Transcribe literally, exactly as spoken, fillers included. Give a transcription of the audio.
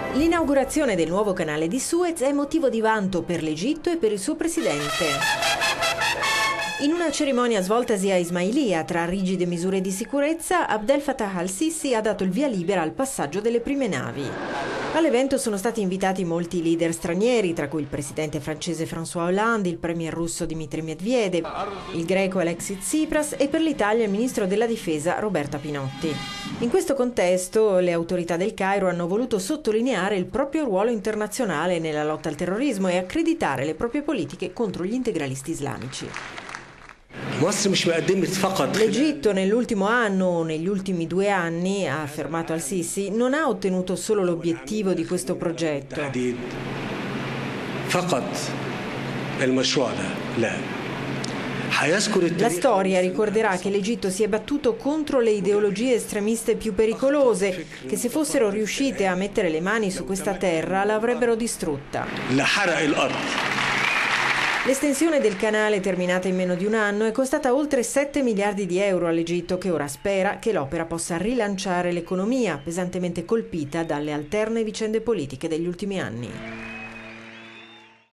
L'inaugurazione del nuovo canale di Suez è motivo di vanto per l'Egitto e per il suo presidente. In una cerimonia svoltasi a Ismailia, tra rigide misure di sicurezza, Abdel Fattah al-Sisi ha dato il via libera al passaggio delle prime navi. All'evento sono stati invitati molti leader stranieri, tra cui il presidente francese François Hollande, il premier russo Dmitry Medvedev, il greco Alexis Tsipras e per l'Italia il ministro della difesa Roberta Pinotti. In questo contesto, le autorità del Cairo hanno voluto sottolineare il proprio ruolo internazionale nella lotta al terrorismo e accreditare le proprie politiche contro gli integralisti islamici. L'Egitto nell'ultimo anno o negli ultimi due anni, ha affermato al-Sisi, non ha ottenuto solo l'obiettivo di questo progetto. La storia ricorderà che l'Egitto si è battuto contro le ideologie estremiste più pericolose, che se fossero riuscite a mettere le mani su questa terra l'avrebbero distrutta. L'estensione del canale, terminata in meno di un anno, è costata oltre sette miliardi di euro all'Egitto, che ora spera che l'opera possa rilanciare l'economia, pesantemente colpita dalle alterne vicende politiche degli ultimi anni.